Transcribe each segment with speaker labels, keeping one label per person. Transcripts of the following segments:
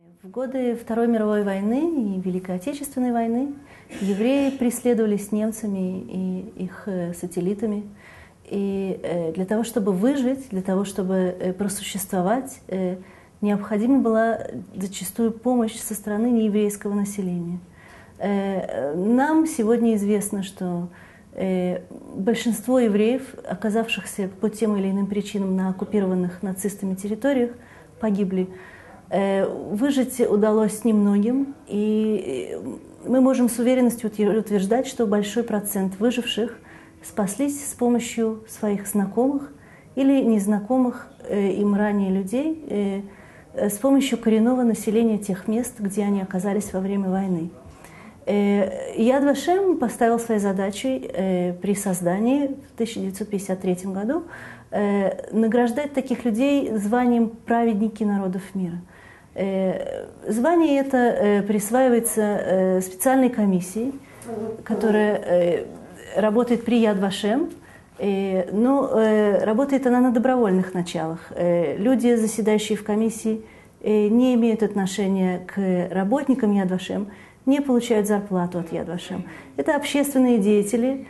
Speaker 1: В годы Второй мировой войны и Великой Отечественной войны евреи преследовались немцами и их сателлитами. И для того, чтобы выжить, для того, чтобы просуществовать, необходима была зачастую помощь со стороны нееврейского населения. Нам сегодня известно, что большинство евреев, оказавшихся по тем или иным причинам на оккупированных нацистами территориях, погибли. Выжить удалось немногим, и мы можем с уверенностью утверждать, что большой процент выживших спаслись с помощью своих знакомых или незнакомых им ранее людей, с помощью коренного населения тех мест, где они оказались во время войны. Яд Вашем поставил своей задачей при создании в 1953 году награждать таких людей званием «праведники народов мира». Звание это присваивается специальной комиссией, которая работает при Яд Вашем, но работает она на добровольных началах. Люди, заседающие в комиссии, не имеют отношения к работникам Яд Вашем, не получают зарплату от Яд Вашем. Это общественные деятели,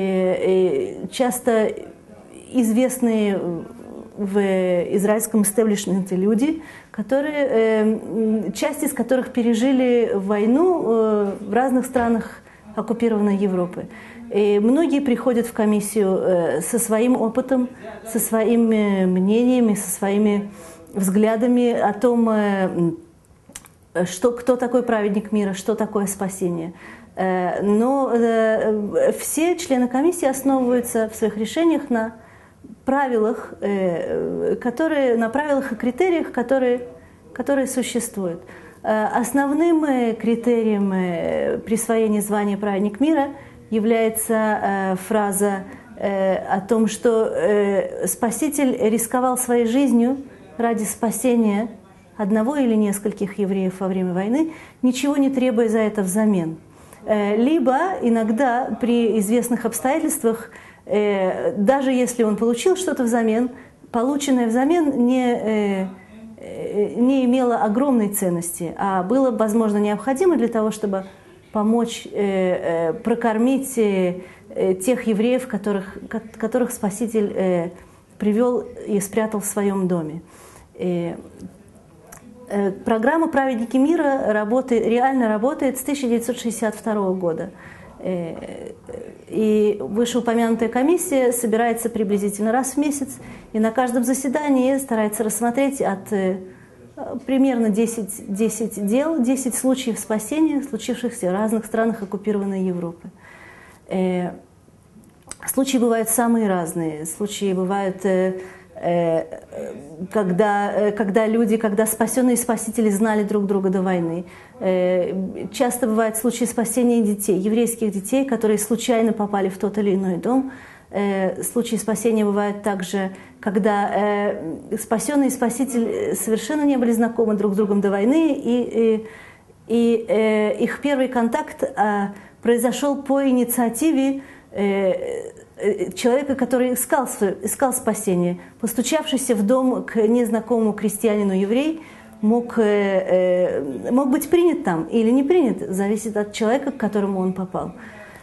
Speaker 1: часто известные в израильском истеблишменте люди, часть из которых пережили войну в разных странах оккупированной Европы. И многие приходят в комиссию со своим опытом, со своими мнениями, со своими взглядами о том, кто такой праведник мира, что такое спасение. Но все члены комиссии основываются в своих решениях на правилах, на правилах и критериях, которые существуют. Основным критерием присвоения звания «Праведник мира» является фраза о том, что Спаситель рисковал своей жизнью ради спасения одного или нескольких евреев во время войны, ничего не требуя за это взамен. Либо иногда при известных обстоятельствах, даже если он получил что-то взамен, полученное взамен не имело огромной ценности, а было, возможно, необходимо для того, чтобы помочь прокормить тех евреев, которых Спаситель привел и спрятал в своем доме. Программа «Праведники мира» реально работает с 1962 года. И вышеупомянутая комиссия собирается приблизительно раз в месяц, и на каждом заседании старается рассмотреть примерно 10 дел, 10 случаев спасения, случившихся в разных странах оккупированной Европы. Случаи бывают самые разные. Случаи бывают, когда спасенные и спасители знали друг друга до войны. Часто бывают случаи спасения детей, еврейских детей, которые случайно попали в тот или иной дом. Случаи спасения бывают также, когда спасенный и спаситель совершенно не были знакомы друг с другом до войны, и их первый контакт произошел по инициативе человека, который искал спасение. Постучавшийся в дом к незнакомому крестьянину-еврей мог быть принят там или не принят, зависит от человека, к которому он попал.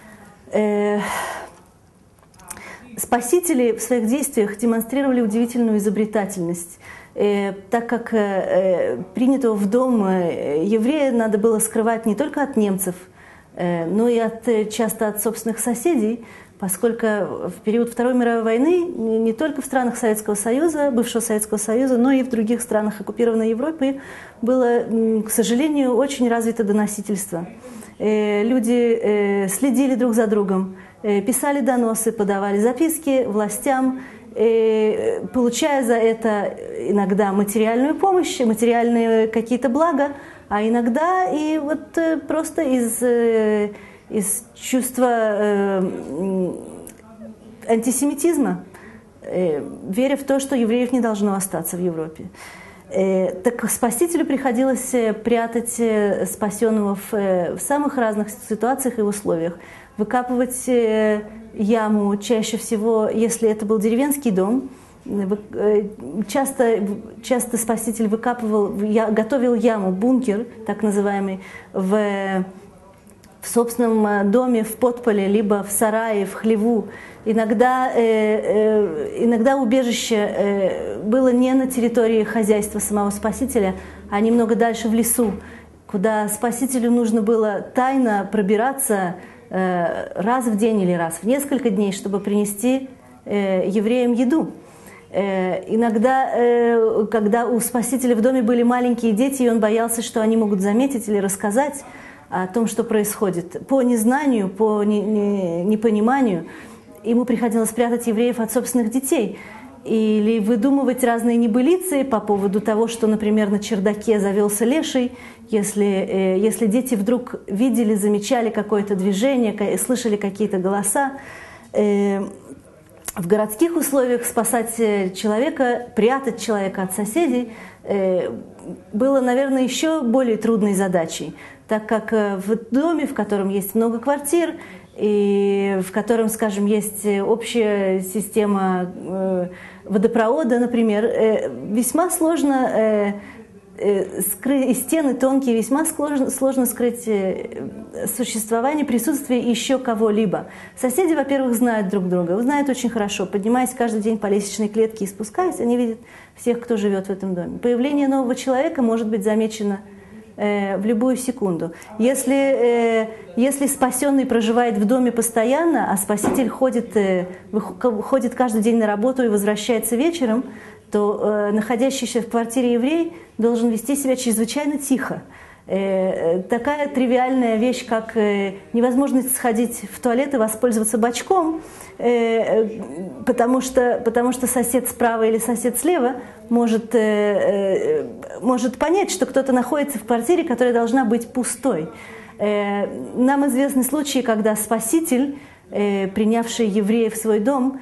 Speaker 1: Спасители в своих действиях демонстрировали удивительную изобретательность. Так как принятого в дом еврея надо было скрывать не только от немцев, но и часто от собственных соседей, поскольку в период Второй мировой войны не только в странах Советского Союза, бывшего Советского Союза, но и в других странах оккупированной Европы было, к сожалению, очень развито доносительство. Люди следили друг за другом, писали доносы, подавали записки властям, получая за это иногда материальную помощь, материальные какие-то блага, а иногда и вот просто из чувства антисемитизма, веря в то, что евреев не должно остаться в Европе. Так Спасителю приходилось прятать спасенного в самых разных ситуациях и условиях. Выкапывать яму чаще всего, если это был деревенский дом, часто Спаситель готовил яму, бункер, так называемый, в собственном доме, в подполе, либо в сарае, в хлеву. Иногда убежище было не на территории хозяйства самого Спасителя, а немного дальше в лесу, куда Спасителю нужно было тайно пробираться раз в день или раз в несколько дней, чтобы принести евреям еду. Иногда, когда у Спасителя в доме были маленькие дети, и он боялся, что они могут заметить или рассказать о том, что происходит, по незнанию, по непониманию, ему приходилось прятать евреев от собственных детей или выдумывать разные небылицы по поводу того, что, например, на чердаке завелся леший, если дети вдруг видели, замечали какое-то движение, слышали какие-то голоса. В городских условиях спасать человека, прятать человека от соседей было, наверное, еще более трудной задачей, так как в доме, в котором есть много квартир, и в котором, скажем, есть общая система водопровода, например, весьма сложно скрыть, и стены тонкие, весьма сложно скрыть существование, присутствие еще кого-либо. Соседи, во-первых, знают друг друга, знают очень хорошо. Поднимаясь каждый день по лестничной клетке и спускаясь, они видят всех, кто живет в этом доме. Появление нового человека может быть замечено в любую секунду. Если спасенный проживает в доме постоянно, а спаситель ходит каждый день на работу и возвращается вечером, то находящийся в квартире еврей должен вести себя чрезвычайно тихо. Такая тривиальная вещь, как невозможность сходить в туалет и воспользоваться бачком, потому что сосед справа или сосед слева может понять, что кто-то находится в квартире, которая должна быть пустой. Нам известны случаи, когда Спаситель, принявший евреев в свой дом,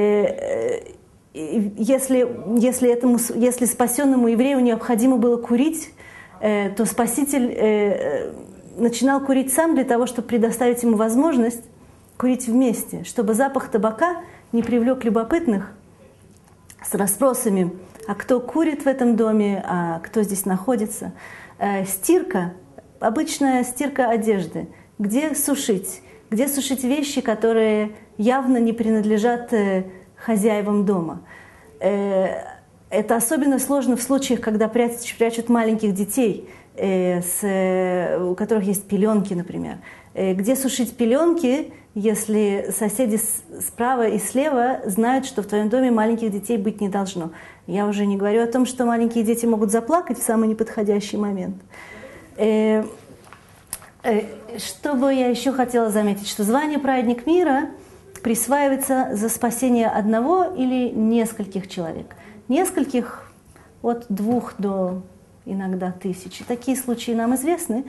Speaker 1: если спасенному еврею необходимо было курить, то Спаситель начинал курить сам для того, чтобы предоставить ему возможность курить вместе, чтобы запах табака не привлек любопытных с расспросами, а кто курит в этом доме, а кто здесь находится. Стирка, обычная стирка одежды, где сушить вещи, которые явно не принадлежат хозяевам дома. Это особенно сложно в случаях, когда прячут маленьких детей, у которых есть пеленки, например. Где сушить пеленки, если соседи справа и слева знают, что в твоем доме маленьких детей быть не должно. Я уже не говорю о том, что маленькие дети могут заплакать в самый неподходящий момент. Что бы я еще хотела заметить, что звание «Праведник мира» присваивается за спасение одного или нескольких человек. Нескольких от 2 до иногда 1000. Такие случаи нам известны.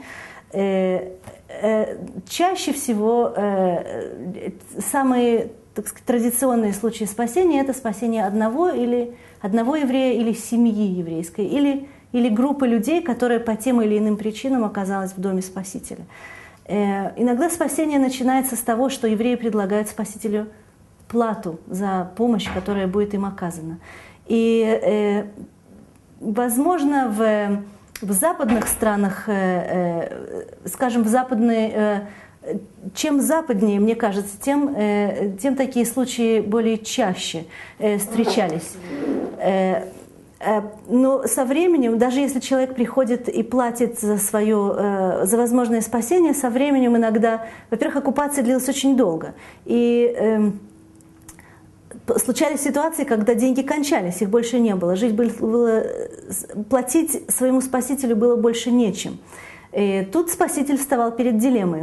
Speaker 1: Чаще всего самые, так сказать, традиционные случаи спасения – это спасение одного еврея или семьи еврейской, или группы людей, которая по тем или иным причинам оказалась в доме Спасителя. Иногда спасение начинается с того, что евреи предлагают Спасителю плату за помощь, которая будет им оказана. И, возможно, в западных странах, скажем, чем западнее, мне кажется, тем такие случаи более чаще встречались. Но со временем, даже если человек приходит и платит за возможное спасение, со временем иногда, во-первых, оккупация длилась очень долго. И случались ситуации, когда деньги кончались, их больше не было. Платить своему спасителю было больше нечем. И тут спаситель вставал перед дилеммой.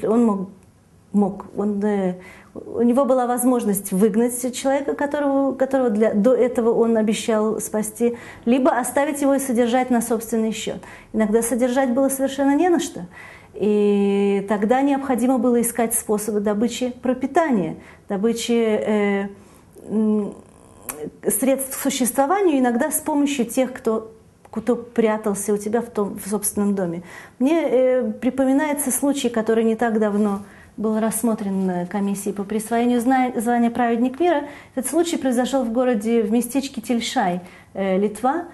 Speaker 1: У него была возможность выгнать человека, которого до этого он обещал спасти, либо оставить его и содержать на собственный счет. Иногда содержать было совершенно не на что. И тогда необходимо было искать способы добычи пропитания, добычи средств к существованию, иногда с помощью тех, кто прятался у тебя в собственном доме. Мне припоминается случай, который не так давно был рассмотрен комиссией по присвоению звания «Праведник мира». Этот случай произошел в местечке Тельшай, Литва,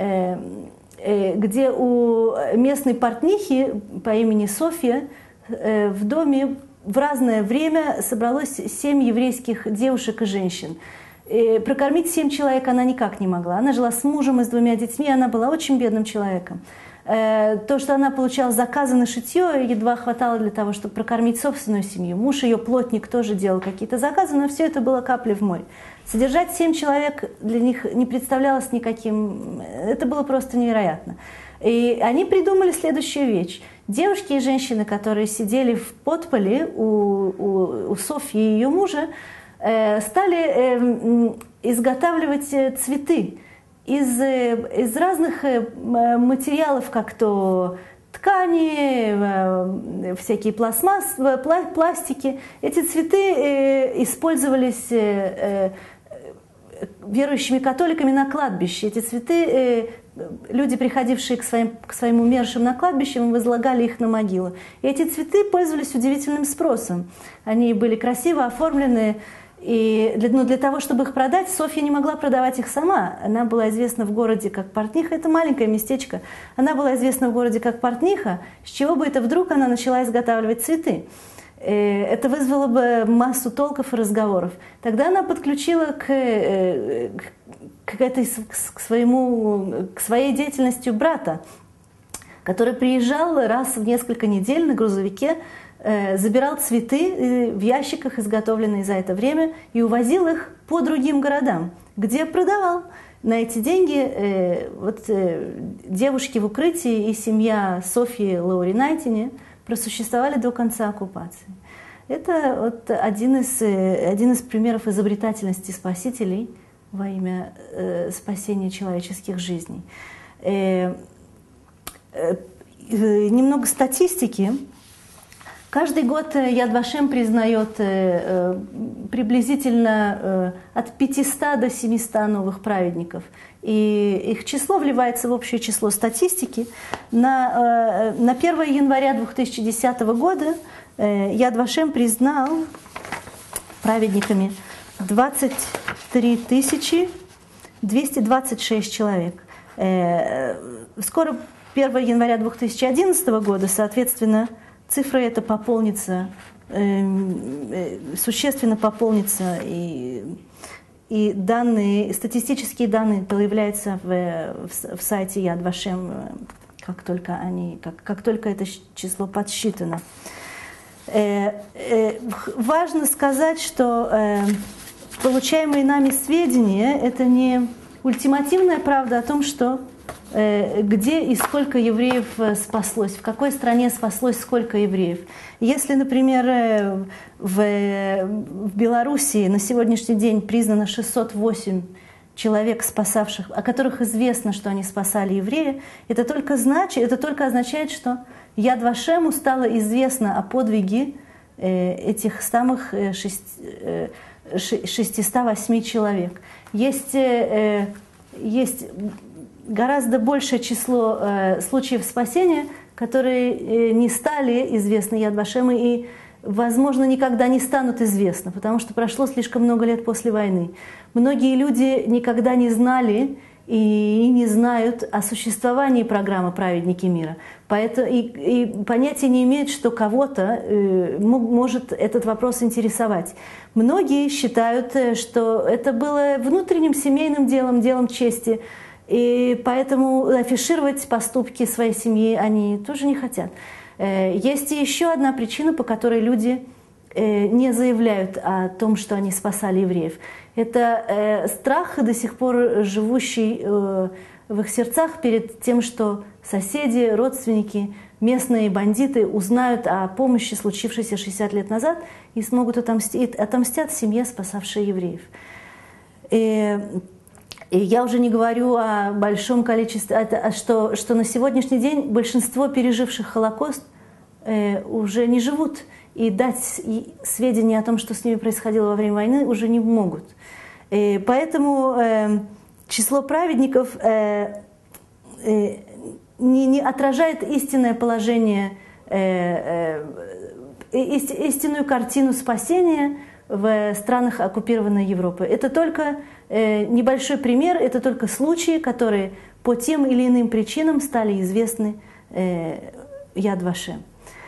Speaker 1: где у местной портнихи по имени Софья в доме в разное время собралось 7 еврейских девушек и женщин. И прокормить 7 человек она никак не могла. Она жила с мужем и с 2 детьми, она была очень бедным человеком. То, что она получала заказы на шитье, едва хватало для того, чтобы прокормить собственную семью. Муж ее, плотник, тоже делал какие-то заказы, но все это было каплей в море. Содержать 7 человек для них не представлялось никаким... Это было просто невероятно. И они придумали следующую вещь. Девушки и женщины, которые сидели в подполе у Софьи и ее мужа, стали изготавливать цветы из разных материалов, как то ткани, всякие пластики. Эти цветы использовались верующими католиками на кладбище. Эти цветы люди, приходившие к своим умершим на кладбище, возлагали их на могилу. И эти цветы пользовались удивительным спросом. Они были красиво оформлены. И для того, чтобы их продать, Софья не могла продавать их сама. Она была известна в городе как портниха. Это маленькое местечко. Она была известна в городе как портниха. С чего бы это вдруг она начала изготавливать цветы? Это вызвало бы массу толков и разговоров. Тогда она подключила к своей деятельности брата, который приезжал раз в несколько недель на грузовике, забирал цветы в ящиках, изготовленные за это время, и увозил их по другим городам, где продавал. На эти деньги девушки в укрытии и семья Софьи Лауринайтини просуществовали до конца оккупации. Это один из примеров изобретательности спасителей во имя спасения человеческих жизней. Немного статистики. Каждый год Яд Вашем признает приблизительно от 500 до 700 новых праведников. И их число вливается в общее число статистики. На 1 января 2010 года Яд Вашем признал праведниками 23 226 человек. Скоро, 1 января 2011 года, соответственно, цифра эта пополнится, существенно пополнится, и статистические данные появляются в сайте Яд Вашем, как только это число подсчитано. Важно сказать, что получаемые нами сведения – это не ультимативная правда о том, что где и сколько евреев спаслось, в какой стране спаслось сколько евреев. Если, например, в Белоруссии на сегодняшний день признано 608 человек, спасавших, о которых известно, что они спасали евреев, это только означает, что Яд Вашему стало известно о подвиге этих самых 608 человек. Есть гораздо большее число случаев спасения, которые не стали известны Яд Вашему и, возможно, никогда не станут известны, потому что прошло слишком много лет после войны. Многие люди никогда не знали и не знают о существовании программы «Праведники мира». Поэтому и понятия не имеют, что кого-то может этот вопрос интересовать. Многие считают, что это было внутренним семейным делом чести, и поэтому афишировать поступки своей семьи они тоже не хотят. Есть и еще одна причина, по которой люди не заявляют о том, что они спасали евреев. Это страх, до сих пор живущий в их сердцах перед тем, что соседи, родственники, местные бандиты узнают о помощи, случившейся 60 лет назад, и смогут отомстят семье, спасавшей евреев. И я уже не говорю о большом количестве, что на сегодняшний день большинство переживших Холокост уже не живут, и дать сведения о том, что с ними происходило во время войны, уже не могут. И поэтому число праведников не отражает истинное положение истинную картину спасения в странах оккупированной Европы. Это только небольшой пример, это только случаи, которые по тем или иным причинам стали известны Яд Вашем.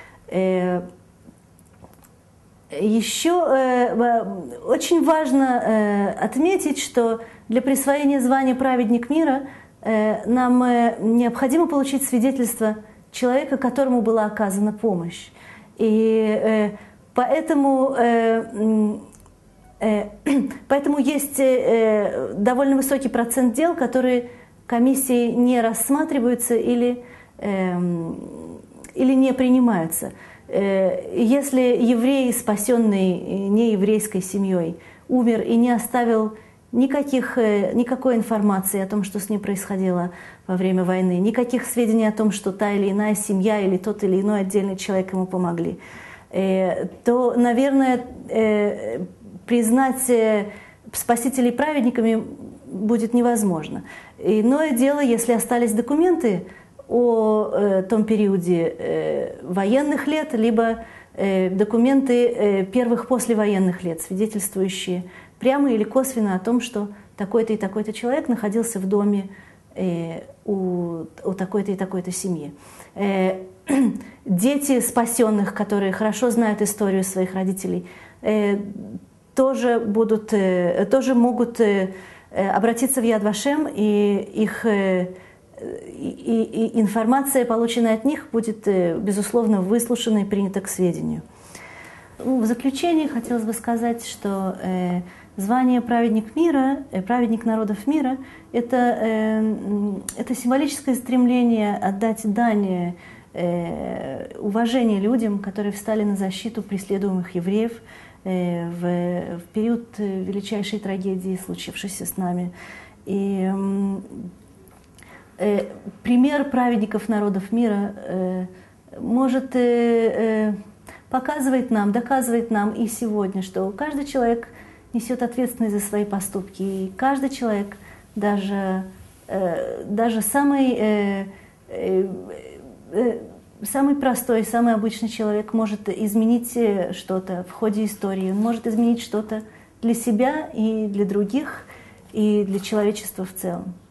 Speaker 1: Еще очень важно отметить, что для присвоения звания «Праведник мира» нам необходимо получить свидетельство человека, которому была оказана помощь. И поэтому есть довольно высокий процент дел, которые комиссией не рассматриваются или не принимаются. Если еврей, спасенный нееврейской семьей, умер и не оставил никакой информации о том, что с ним происходило во время войны, никаких сведений о том, что та или иная семья или тот или иной отдельный человек ему помогли, то, наверное, признать спасителей праведниками будет невозможно. Иное дело, если остались документы о том периоде военных лет, либо документы первых послевоенных лет, свидетельствующие прямо или косвенно о том, что такой-то и такой-то человек находился в доме у такой-то и такой-то семьи. Дети спасенных, которые хорошо знают историю своих родителей, тоже могут обратиться в Яд Вашем, и информация, полученная от них, будет, безусловно, выслушана и принята к сведению. В заключение хотелось бы сказать, что звание «Праведник мира», «Праведник народов мира» — это символическое стремление отдать дань уважения людям, которые встали на защиту преследуемых евреев в период величайшей трагедии, случившейся с нами. И пример праведников народов мира может доказывает нам и сегодня, что каждый человек несет ответственность за свои поступки, и каждый человек, даже самый простой, самый обычный человек может изменить что-то в ходе истории, он может изменить что-то для себя и для других, и для человечества в целом.